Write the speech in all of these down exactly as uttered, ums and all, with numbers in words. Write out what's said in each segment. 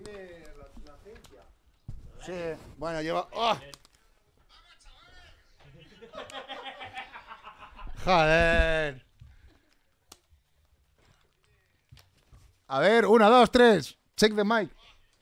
tiene la, la ciencia. Sí, bueno, lleva... ¡Oh! ¡Joder! A ver, una, dos, tres. Check the mic.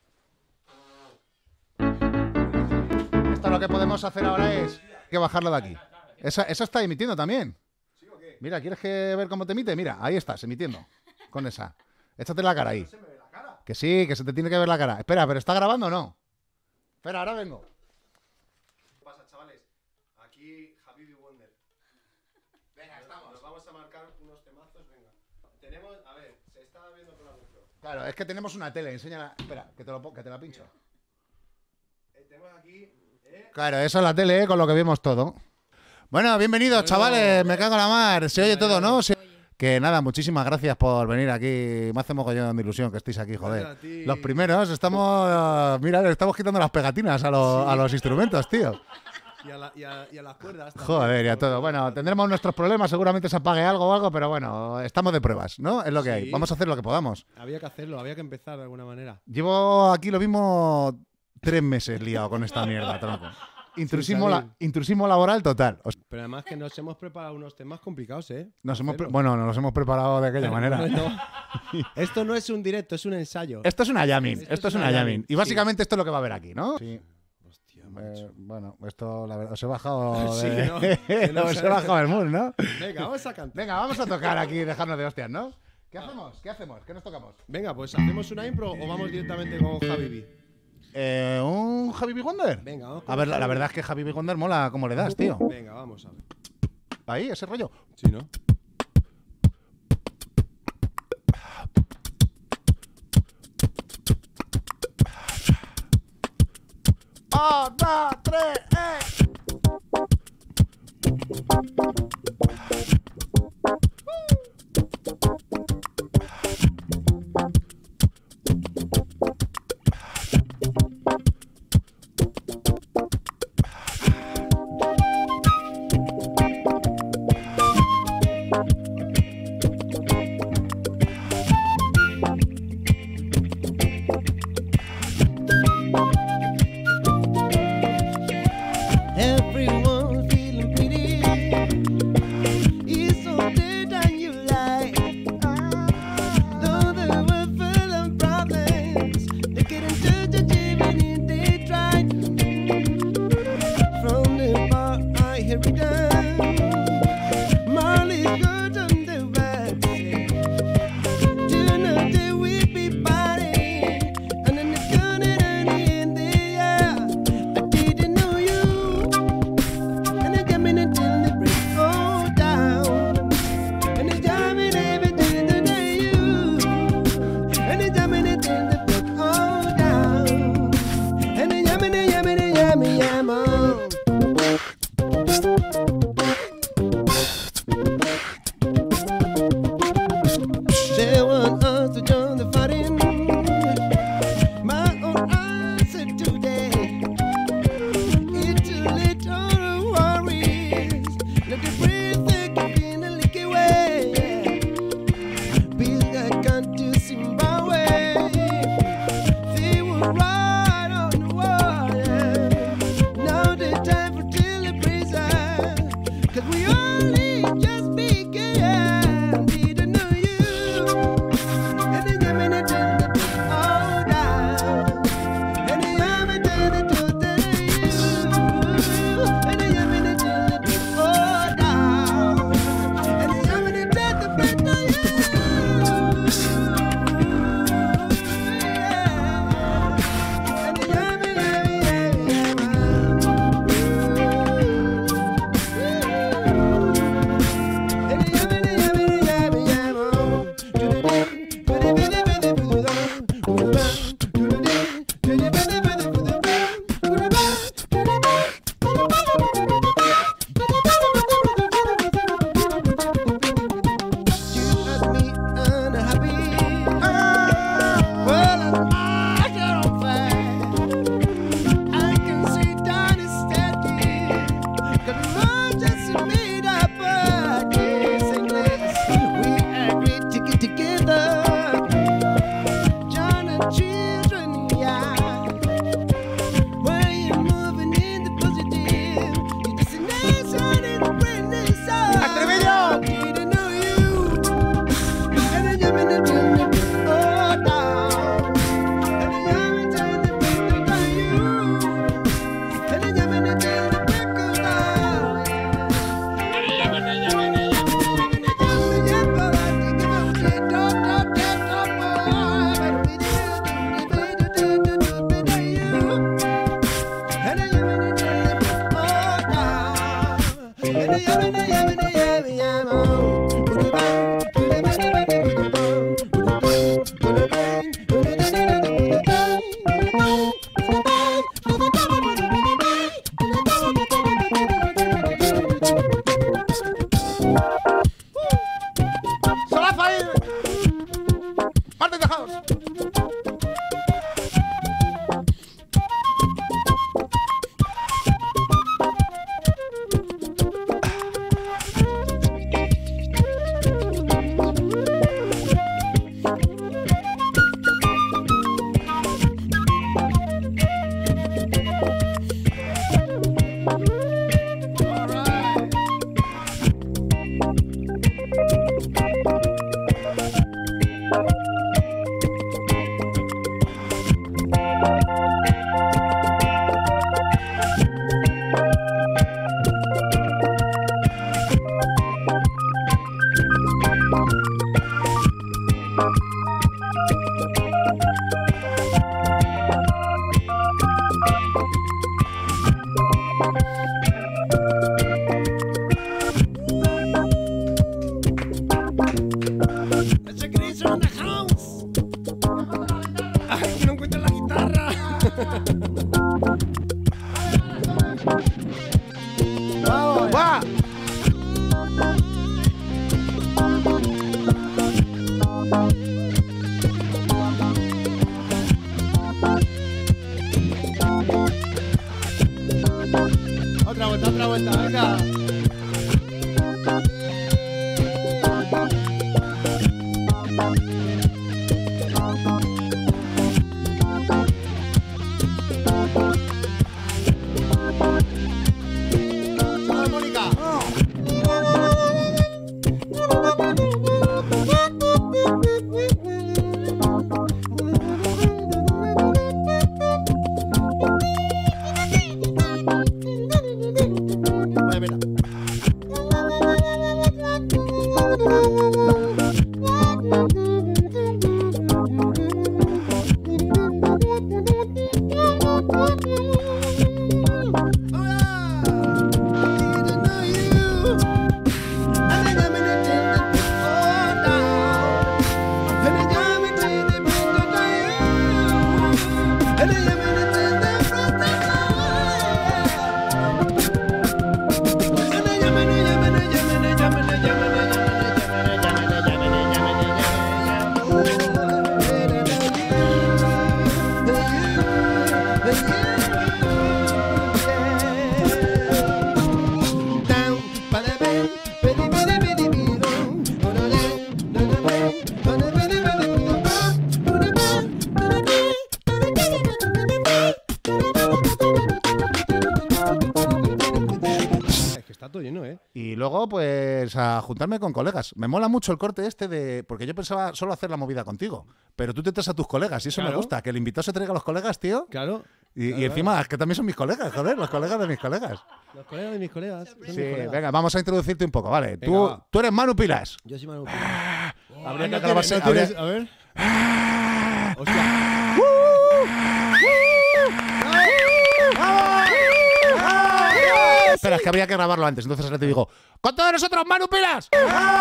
Esto lo que podemos hacer ahora es que bajarlo de aquí. Esa, esa está emitiendo también. Mira, ¿quieres que ver cómo te emite? Mira, ahí estás, emitiendo. Con esa. Échate la cara ahí. Que sí, que se te tiene que ver la cara. Espera, ¿pero está grabando o no? Espera, ahora vengo. ¿Qué pasa, chavales? Aquí Habibi Wonder. Venga, estamos. Nos vamos a marcar unos temazos, venga. Tenemos, a ver, se está viendo por la GoPro. Claro, es que tenemos una tele, enséñala. Espera, que te, lo, que te la pincho. Eh, tenemos aquí, eh. Claro, eso es la tele, ¿eh? Con lo que vimos todo. Bueno, bienvenidos, bueno, chavales. Me cago en la mar. Se oye todo, ¿no? Se... Que nada, muchísimas gracias por venir aquí. Me hace mogollón de ilusión que estéis aquí, joder. Los primeros, estamos... Mira, le estamos quitando las pegatinas a los, sí. a los instrumentos, tío. Y a, la, y, a, y a las cuerdas también. Joder, y a todo. Bueno, tendremos nuestros problemas, seguramente se apague algo o algo, pero bueno, estamos de pruebas, ¿no? Es lo que sí. hay. Vamos a hacer lo que podamos. Había que hacerlo, había que empezar de alguna manera. Llevo aquí lo mismo tres meses liado con esta mierda, tronco. Intrusismo, la, intrusismo laboral total. O sea, pero además que nos hemos preparado unos temas complicados, ¿eh? Nos hemos bueno, nos los hemos preparado de aquella manera. No. Esto no es un directo, es un ensayo. Esto es una jamming, esto, esto es una jamming. Y básicamente sí. esto es lo que va a haber aquí, ¿no? Sí. Hostia, eh, bueno, esto la verdad, os he bajado de... sí, ¿no? Que no os he bajado el mood, ¿no? Venga, vamos a cantar. Venga, vamos a tocar aquí y dejarnos de hostias, ¿no? ¿Qué hacemos? ¿Qué hacemos? ¿Qué nos tocamos? Venga, pues ¿hacemos una impro o vamos directamente con Habibi? Eh, ¿Un Habibi Wonder? Venga, vamos. A ver, la, la verdad es que Habibi Wonder mola como le das, tío. Venga, vamos a ver. Ahí, ese rollo. Sí, ¿no? ¡Un, dos, tres, eh! Children ¡Vamos! ¡Va! Otra vuelta, otra vuelta, venga. Y luego, pues, a juntarme con colegas. Me mola mucho el corte este de... Porque yo pensaba solo hacer la movida contigo. Pero tú te traes a tus colegas y eso Claro. me gusta. Que el invitado se traiga a los colegas, tío. Claro. Y, claro, y encima, es que también son mis colegas, joder. Los colegas de mis colegas. Los colegas de mis colegas. son mis Sí, colegas. venga, vamos a introducirte un poco, ¿vale? Venga, tú, va. tú eres Manu Pilas. Yo soy Manu. Habría no que acabar tienes- no habría- tienes- A ver. Hostia. Espera, es que habría que grabarlo antes. Entonces ahora te digo, ¡con todos nosotros, Manu Pilas!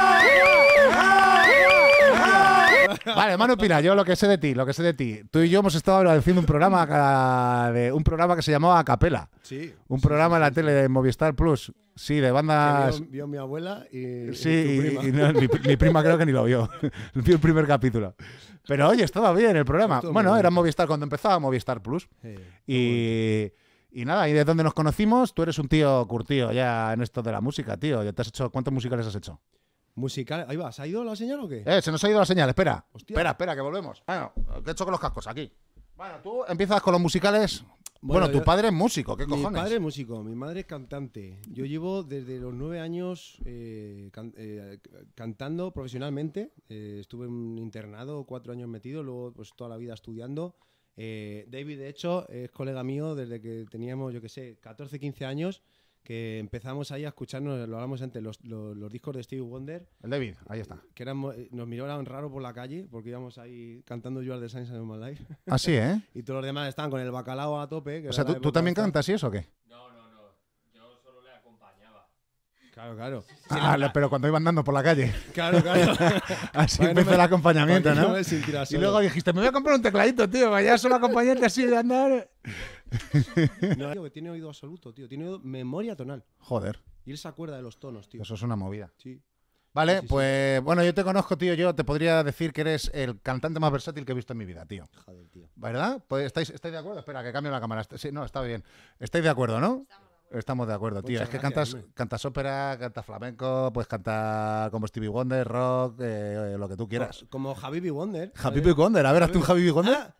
Vale, Manu Pilas, yo lo que sé de ti, lo que sé de ti. Tú y yo hemos estado haciendo un programa ca- de un programa que se llamaba Acapela. Sí. Un programa en la tele de Movistar Plus. Sí, de Que bandas. vio, vio mi abuela y, Sí, y tu y- prima. y no, mi, mi prima creo que ni lo vio. Vio el primer capítulo. Pero oye, estaba bien el programa. Estuvo muy Bueno, bien. era Movistar cuando empezaba Movistar Plus. Eh, Y, y nada, y de dónde nos conocimos, tú eres un tío curtido ya en esto de la música, tío. Ya te has hecho, ¿cuántos musicales has hecho? musical. Ahí va, ¿se ha ido la señal o qué? Eh, se nos ha ido la señal, espera. Hostia. Espera, espera, que volvemos. Bueno, ¿qué he hecho con los cascos? Aquí. Bueno, tú empiezas con los musicales. Bueno, Bueno, tu yo- padre es músico, ¿qué Mi cojones? padre es músico, mi madre es cantante. Yo llevo desde los nueve años eh, can- eh, cantando profesionalmente. Eh, estuve en un internado, cuatro años metido, luego pues toda la vida estudiando. Eh, David, de hecho, es colega mío desde que teníamos, yo qué sé, catorce, quince años, que empezamos ahí a escucharnos, lo hablamos antes, los, los, los discos de Stevie Wonder, El David, ahí está. que eran, mo- nos miraban raro por la calle, porque íbamos ahí cantando You Are the Sunshine of My Life. Ah, sí, ¿eh? Y todos los demás estaban con el bacalao a tope. que O sea, era ¿tú, la tú época también esta. cantas y eso o qué? No, no, no. Yo solo le acompañaba. Claro, claro. Ah, le- pero cuando iban andando por la calle. Claro, claro. Así Para que no empezó me- el acompañamiento, para que ¿no? no me sintiera Y solo. luego dijiste, me voy a comprar un tecladito, tío, vaya solo acompañante así de andar. No, tío, que tiene oído absoluto, tío. Tiene oído- memoria tonal. Joder, Y él se acuerda de los tonos, tío. eso es una movida. Sí. Vale, Sí, sí, sí. pues bueno, yo te conozco, tío. Yo te podría decir que eres el cantante más versátil que he visto en mi vida, tío. Joder, tío. ¿Verdad? Pues, ¿estáis, ¿Estáis de acuerdo? Espera, que cambio la cámara. Sí, no, está bien. ¿Estáis de acuerdo, no? Estamos de acuerdo, tío. Muchas es que gracias, cantas, hombre. cantas ópera, cantas flamenco, pues cantar como Stevie Wonder, rock, eh, lo que tú quieras. Co- Como Habibi Wonder. Happy Wonder, a ver, hazte un Happy Wonder. Ah,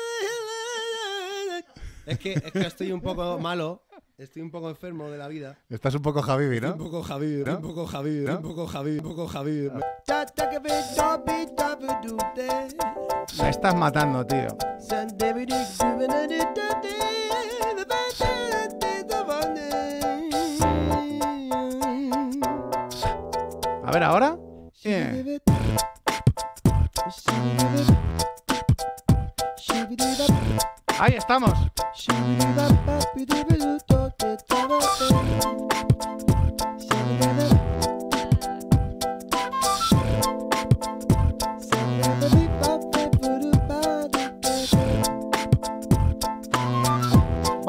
Es que, es que estoy un poco malo. Estoy un poco enfermo de la vida. Estás un poco Habibi, Estoy ¿no? un poco Habibi, ¿No? un poco Habibi, ¿No? un poco Habibi, un poco Habibi. Me estás matando, tío. A ver, ahora. Yeah. Ahí estamos.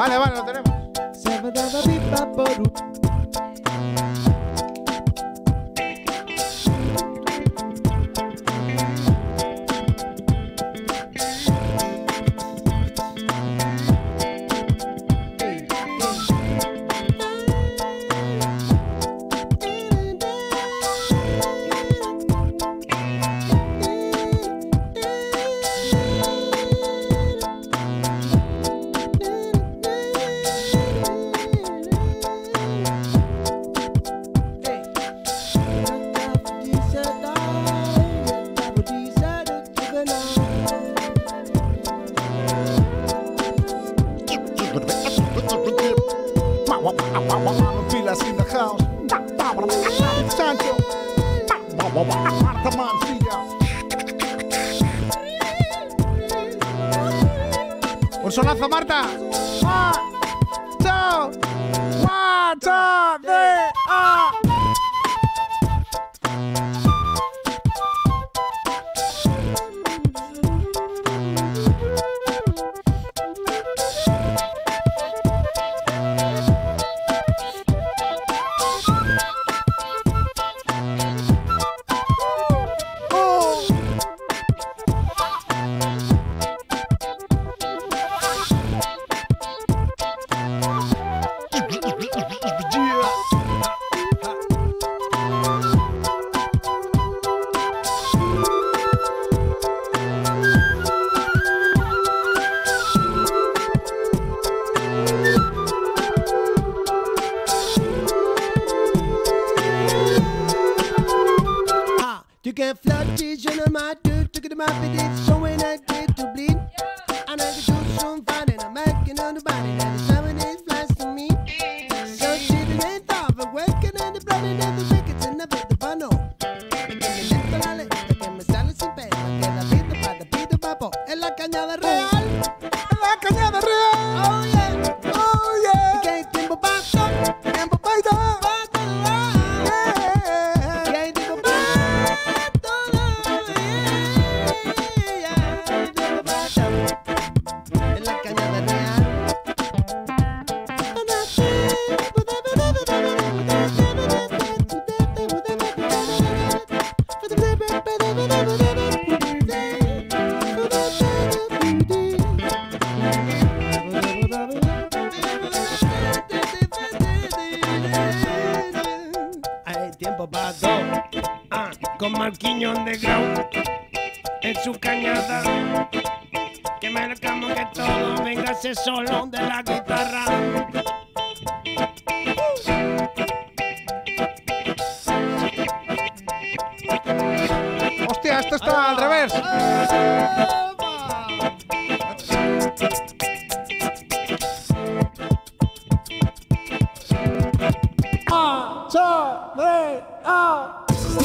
Vale, vale, lo tenemos. Pilas in the house. Sancho. Marta Mancilla. Un sonazo, Marta. One, two, one, two, three, ah. You can flood vision on my dude, took it to my belief, showing I did to bleed. And I can do some finding, I'm acting on the body, and the seven days flies to me. So she didn't thought, but working in the blood and the wickets and the bit the pano. Que me lento la letra, que me sale sin pena, que la pido para te pido papo, en la cañada real. En la cañada real. Oh yeah, oh yeah. Y que hay tiempo para todo, tiempo para todo. Con Marquinhos Underground en su cañada, que marcamos que todo vengase solo de la guitarra. Hostia, esto está al revés. Ah, cha, re, ah.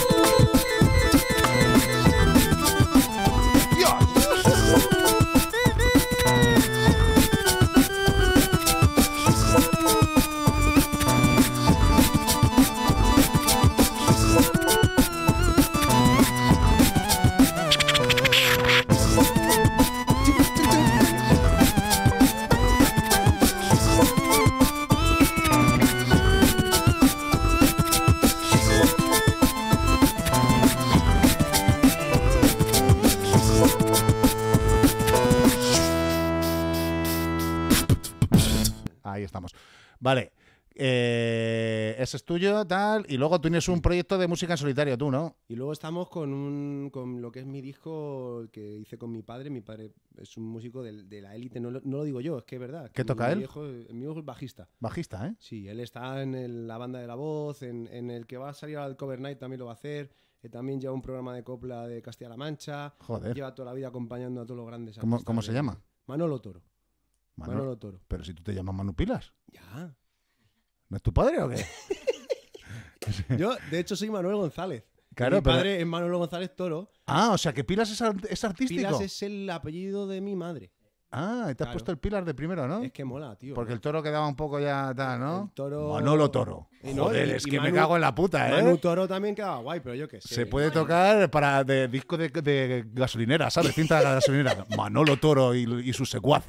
Ahí estamos. Vale. Eh, ese es tuyo, tal. Y luego tienes un proyecto de música en solitario, tú, ¿no? Y luego estamos con un con lo que es mi disco que hice con mi padre. Mi padre es un músico de, de la élite, no, lo- no lo digo yo, es que es verdad. ¿Qué Mi- toca mi él? viejo- mi viejo es bajista. Bajista, ¿eh? Sí, él está en el- la banda de La Voz, en, en el que va a salir al Cover Night también lo va a hacer. Eh, también lleva un programa de copla de Castilla-La Mancha. Joder. Lleva toda la vida acompañando a todos los grandes ¿Cómo- artistas cómo se de- llama? Manolo Toro. Manu- Manolo Toro. Pero si tú te llamas Manu Pilas, Ya. ¿no es tu padre o qué? Yo, de hecho, soy Manuel González. Claro, mi pero- padre es Manolo González Toro. Ah, o sea que Pilas es, art- es artístico. Pilas es el apellido de mi madre. Ah, y te has Claro. puesto el Pilar de primero, ¿no? Es que mola, tío. Porque el toro quedaba un poco ya tal, ¿no? El Toro- Manolo Toro. Y no, Joder, y- es y que me Manu- cago en la puta, ¿eh? Manu Toro también quedaba guay, pero yo qué sé. Se puede tocar para de disco de, de gasolinera, ¿sabes? Cinta de gasolinera. Manolo Toro y, y sus secuaces.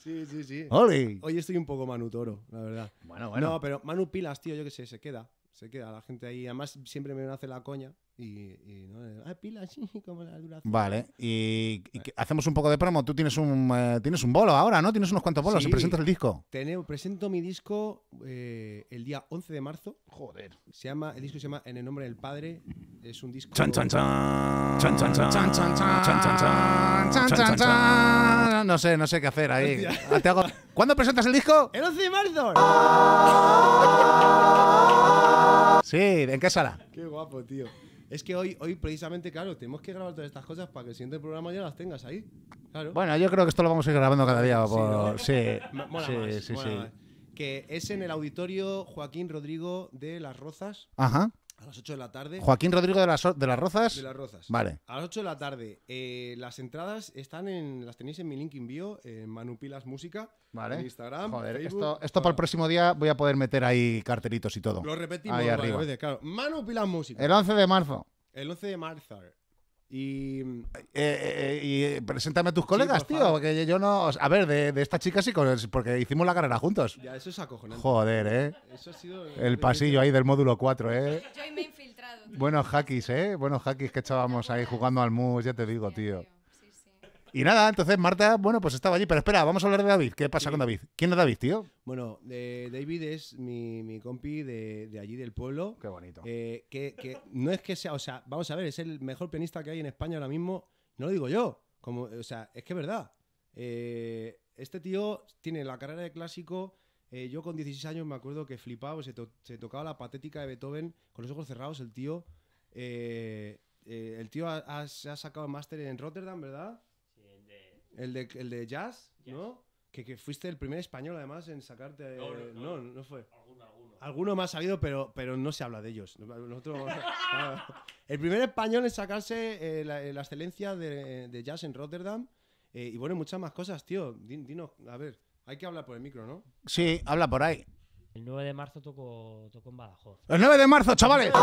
Sí, sí, sí. ¡Oli! Hoy estoy un poco Manu Toro, la verdad. Bueno, bueno. No, pero Manu Pilas, tío, yo qué sé, se queda. Se queda la gente ahí. Además, siempre me hace la coña. Y, y ¿no? Ah, Pilas, sí, como la duración. Vale, y, y que- hacemos un poco de promo. Tú tienes un eh, tienes un bolo ahora, ¿no? Tienes unos cuantos bolos Sí. y presentas el disco. Teneo, presento mi disco eh, el día once de marzo. Joder. Se llama, el disco se llama En el nombre del Padre. Es un disco... Chan, chan, chan. Chan, chan, chan. Chan, chan, chan. Chan, chan, chan. Chan, chan, chan. No sé, no sé qué hacer ahí. Ah, te hago- ¿Cuándo presentas el disco? ¡El once de marzo! Sí, ¿en qué sala? ¡Qué guapo, tío! Es que hoy, hoy precisamente, claro, tenemos que grabar todas estas cosas para que el siguiente programa ya las tengas ahí. Claro. Bueno, yo creo que esto lo vamos a ir grabando cada día. Por... Sí, M- mola sí, más, sí, mola sí. más. Que es en el auditorio Joaquín Rodrigo de Las Rozas Ajá. a las ocho de la tarde. Joaquín Rodrigo de las, de las Rozas. De Las Rozas. Vale. A las ocho de la tarde. Eh, las entradas están en, las tenéis en mi link in bio, en Manu Pilas Música. Vale. En Instagram. Joder, Facebook, esto, esto para el próximo día voy a poder meter ahí cartelitos y todo. Lo repetimos Ahí varias arriba. veces, claro. Manu Pilas Música. El once de marzo. El once de marzo. Y. Eh, eh, y eh, preséntame a tus colegas, por tío, favor. porque yo no... A ver, de, de esta chica sí, con- porque hicimos la carrera juntos. Ya, eso es acojonante. Joder, ¿eh? Eso ha sido. El pasillo ahí del módulo cuatro, ¿eh? Yo ahí me he infiltrado. Buenos hackis, ¿eh? Buenos hackis que echábamos ahí jugando al mus, ya te digo, tío. Sí, sí. Y nada, entonces Marta, bueno, pues estaba allí. Pero espera, vamos a hablar de David. ¿Qué pasa Sí. con David? ¿Quién es David, tío? Bueno, de David es mi, mi compi de, de allí del pueblo. Qué bonito. Eh, que, que no es que sea, o sea, vamos a ver, es el mejor pianista que hay en España ahora mismo. No lo digo yo, como, o sea, es que es verdad. Eh, este tío tiene la carrera de clásico. eh, yo con dieciséis años me acuerdo que flipaba, se, to- se tocaba la patética de Beethoven con los ojos cerrados. El tío, eh, eh, el tío ha, ha- se ha sacado el máster en Rotterdam, ¿verdad? Sí, el de... El de, el de jazz, ¿no? Que, que fuiste el primer español además en sacarte. No, no, no, no. no fue. Alguno, alguno. Alguno más ha habido, pero, pero no se habla de ellos. Nosotros, claro. El primer español en sacarse eh, la, la excelencia de, de jazz en Rotterdam. eh, y bueno, muchas más cosas, tío. Din- Dinos, a ver, hay que hablar por el micro, ¿no? Sí, habla por ahí. El nueve de marzo tocó, tocó en Badajoz. El nueve de marzo, chavales.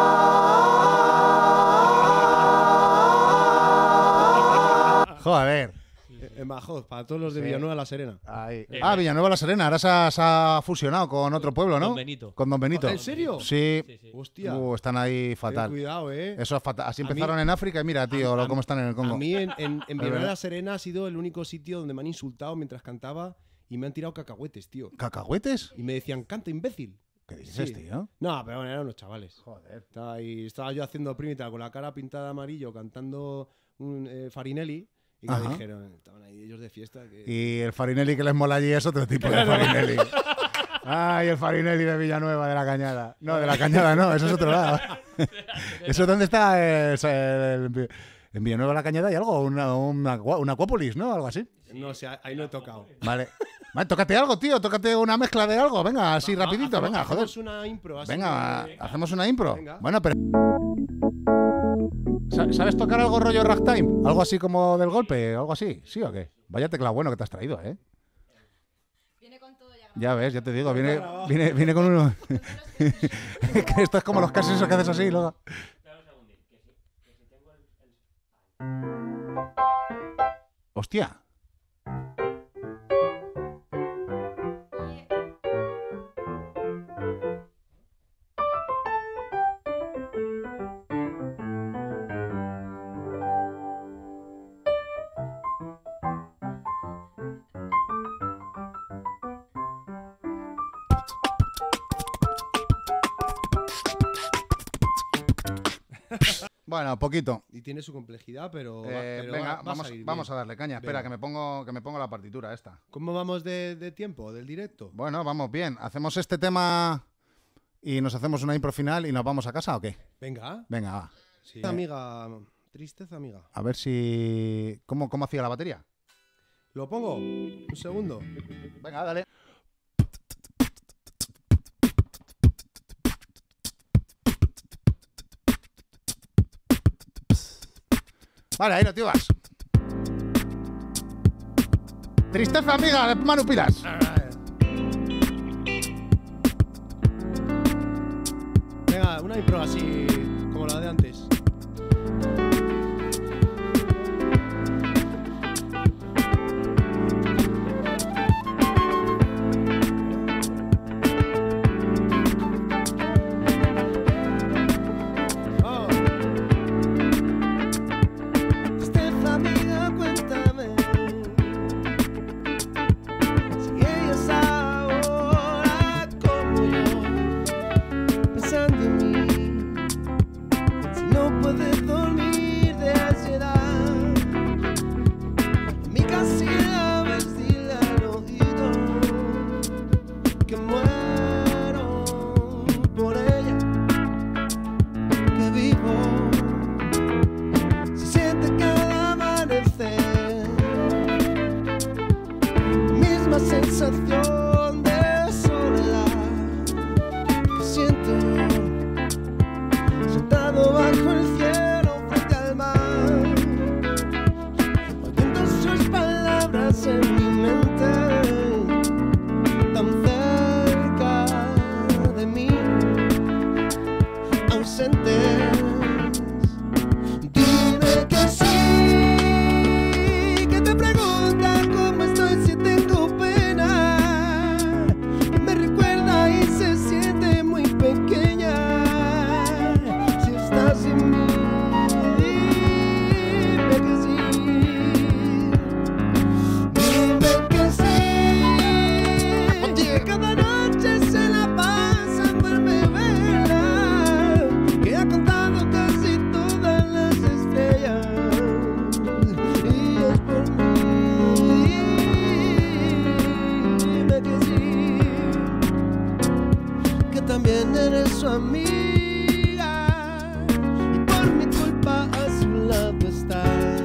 Joder. En Badajoz, para todos los de Sí. Villanueva La Serena. Ahí. Ah, Villanueva la Serena. Ahora se ha, se ha fusionado con otro pueblo, ¿no? Don Benito. Con Don Benito. ¿En serio? Sí. Sí, sí. Hostia. Uh, están ahí ten fatal. cuidado, eh. Eso es fatal. Así A mí- empezaron en África y mira, tío, a- lo, a- cómo están en el Congo. A mí en, en, en Villanueva verdad. La Serena ha sido el único sitio donde me han insultado mientras cantaba y me han tirado cacahuetes, tío. ¿Cacahuetes? Y me decían, canta imbécil. ¿Qué dices, Sí. tío? No, pero bueno, eran unos chavales. Joder. Estaba, ahí, estaba yo haciendo primital con la cara pintada de amarillo, cantando un eh, Farinelli. Y me Ajá. dijeron, estaban ahí ellos de fiesta. Que... Y el Farinelli que les mola allí es otro tipo de Farinelli. Ay, el Farinelli de Villanueva, de la Cañada. No, de la Cañada no, eso es otro lado. ¿Eso dónde está? El- el- en Villanueva de la Cañada hay algo, una, una, una Acuópolis, ¿no? Algo así. No sé, ahí no he tocado. Vale. Vale, tócate algo, tío, tócate una mezcla de algo. Venga, así Va, rapidito, hacemos- venga, joder. hacemos una impro. así Venga, que- hacemos una impro. Venga. Bueno, pero... Sa- ¿Sabes tocar algo rollo ragtime? ¿Algo así como del golpe? ¿Algo así? ¿Sí o qué? Vaya teclado bueno que te has traído, ¿eh? Viene con todo ya. Ya ves, ya te digo, viene, viene, viene con uno... que esto es como los casos esos que haces así y luego... Espera un segundín, que si, que si tengo el... el... Hostia. Bueno, poquito. Y tiene su complejidad, pero. va- Eh, pero venga, va- va a vamos, salir vamos bien. a darle caña. Espera, Venga. que me pongo que me pongo la partitura esta. ¿Cómo vamos de, de tiempo, del directo? Bueno, vamos bien. ¿Hacemos este tema y nos hacemos una impro final y nos vamos a casa o qué? Venga. Venga, va. Sí. Amiga. Tristeza, amiga. A ver si... ¿Cómo, cómo hacía la batería? ¿Lo pongo? Un segundo. Venga, dale. Vale, ahí lo tienes. Tristeza amiga de Manu Pilas. Venga, una impro así como la de antes. una sensación de soledad que siento sentado bajo el cielo frente al mar, oyendo sus palabras en mi mente, tan cerca de mí, ausentes. Dime que sí, que te pregunta cómo estoy si tengo pena, que me recuerda y se siente muy pequeña si estás sin mí. Dime que sí, dime que sí, que cada noche se la pasa en verme vela, que ha contado casi todas las estrellas y es por mí. Dime que sí, que también eres su amiga y por mi culpa a su lado estás.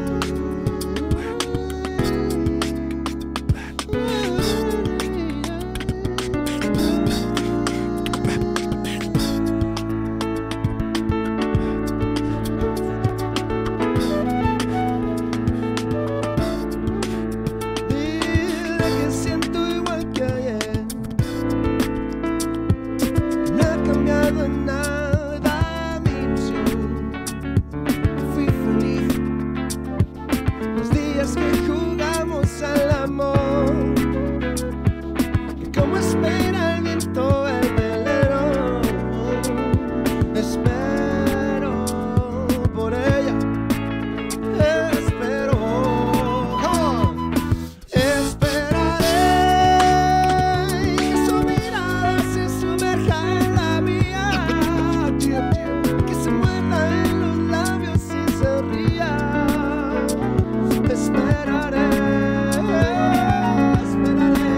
Dile que siento igual que ayer, que no ha cambiado en nada mi ilusión. Fui feliz los días que jugamos al amor, que como espera el viento el velero, espero por ella, espero. Esperaré que su mirada se sumerja en la mía, que se muerda en los labios y se ría. Esperaré, esperaré,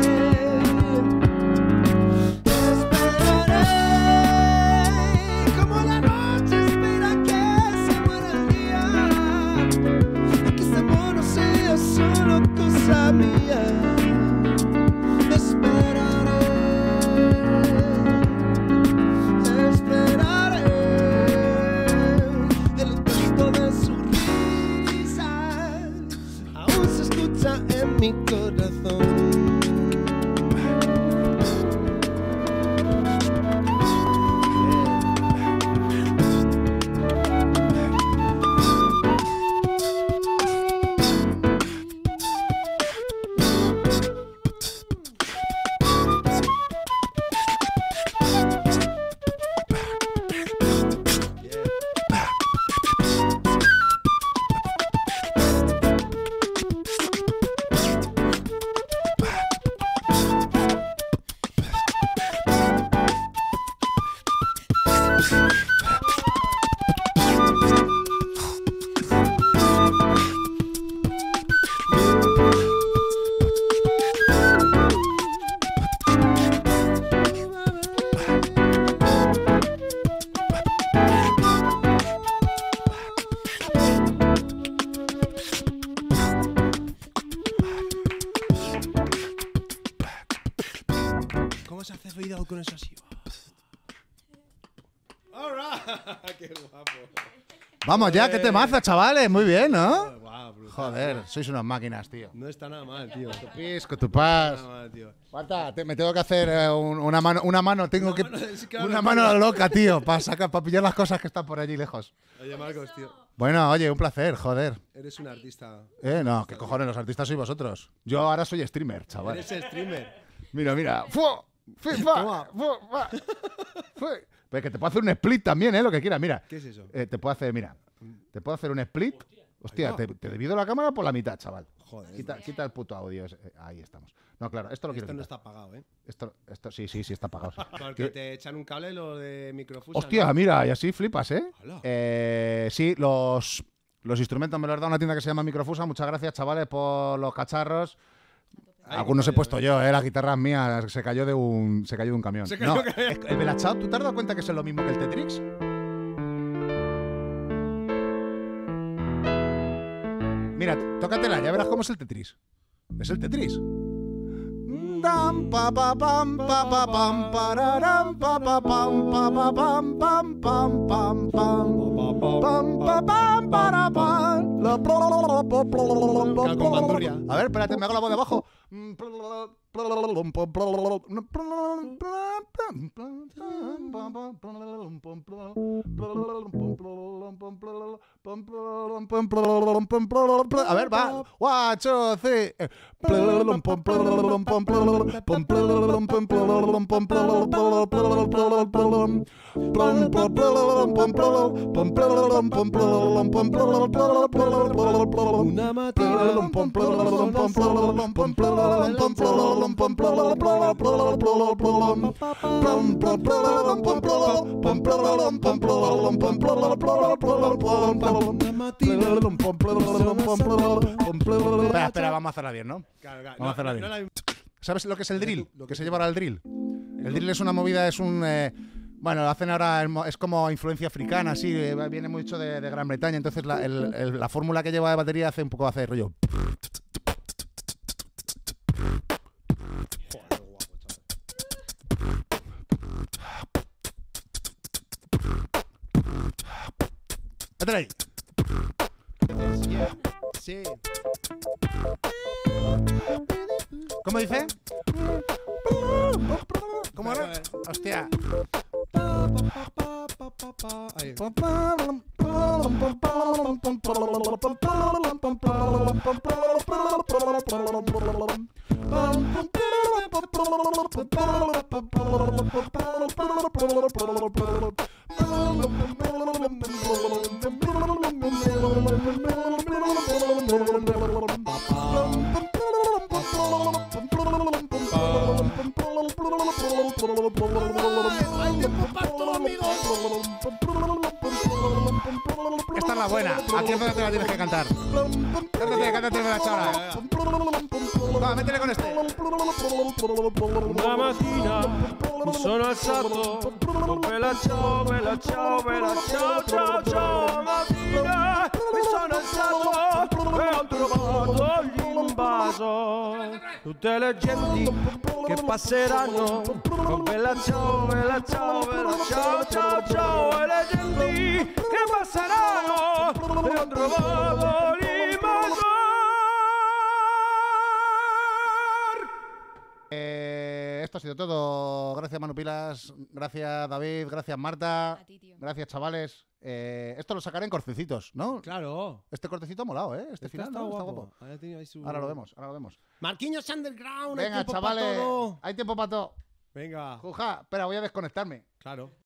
esperaré, como la noche espera que se muera el día, que este amor no sea solo cosa mía. Esperaré, esperaré el encanto de su risa, aún se escucha en mi corazón. ¿Cómo se hace oído con eso así? ¡Qué guapo! Vamos ya, qué temazo, chavales. Muy bien, ¿no? Guau, brutal. Joder, sois unas máquinas, tío. No está nada mal, tío. Tu pis, con tu pas. Nada mal, tío. Falta, te- me tengo que hacer eh, un- una mano, una mano, tengo Una que mano, es que ahora una no mano puedo. loca, tío, para sacar, para pillar las cosas que están por allí lejos. Oye, Marcos, tío. Bueno, oye, un placer, joder. Eres un artista. Eh, no, qué cojones, los artistas sois vosotros. Yo ahora soy streamer, chaval. Eres streamer. Mira, mira. ¡Fu! ¡Fi, fa! Toma. ¡Fu, fa! ¡Fu! Pero que te puedo hacer un split también, ¿eh? Lo que quieras, mira. ¿Qué es eso? Eh, te puedo hacer, mira. Te puedo hacer un split. Hostia, te, te divido la cámara por la mitad, chaval. Joder. Quita, quita el puto audio. ese. Eh, Ahí estamos. No, claro, esto lo quiero Esto no quitar. está pagado, ¿eh? Esto, esto, sí, sí, sí, está apagado. sí. Porque Yo- te echan un cable lo de microfusa. Hostia, ¿no? mira, y así flipas, ¿eh? Hola. Eh, sí, los, los instrumentos me los da una tienda que se llama Microfusa. Muchas gracias, chavales, por los cacharros. Ay, Algunos he vale, puesto vale. yo, ¿eh? La guitarra es mía, se cayó de un, se cayó de un camión. Se cayó No, de un camión. es- el Belachao, ¿tú te has dado cuenta que es lo mismo que el Tetrix? Mira, tócatela, ya verás cómo es el Tetris. Es el Tetris. Ram pa pa pam pa pa pam pararam pa pa pam pa pa pam pam pam pam pam pam pa pam para pam. Con bandurria. A ver, espérate, me hago la voz de abajo. A ver, va. One, two, three. Una matina. Espera, espera, vamos a hacerla bien, ¿no? Vamos a hacerla bien. ¿Sabes lo que es el drill? Lo que se lleva ahora el drill. El drill es una movida, es un... Eh, bueno, lo hacen ahora, es como influencia africana, así, eh, viene mucho de, de Gran Bretaña, entonces la, el, el, la fórmula que lleva de batería hace un poco hace rollo. Métele ahí. Sí. ¿Cómo dice? ¿Cómo era? Hostia. Ahí. Esta es la buena. Aquí es donde te la tienes que cantar. Cántate, cántate la chora. Va, métele con este. Una mattina mi sono alzato con bella ciao, bella ciao, bella ciao, ciao, ciao. Mattina mi sono alzato e ho trovato l'invaso. Tutte le genti che passeranno con bella ciao, bella ciao, bella ciao, ciao, ciao. E le genti che passeranno e ho trovato l'invaso. Eh, esto ha sido todo. Gracias, Manu Pilas. Gracias, David. Gracias, Marta. A ti, tío. Gracias, chavales. Eh, esto lo sacaré en cortecitos, ¿no? Claro. Este cortecito ha molado, ¿eh? Este Este final está ¿no? Está guapo. guapo. Ahora, tiene ahí su- Ahora lo vemos, ahora lo vemos. Marquinhos Underground. hay Venga, tiempo pa' chavales. todo. Hay tiempo para todo. Venga. Juja, espera, voy a desconectarme. Claro.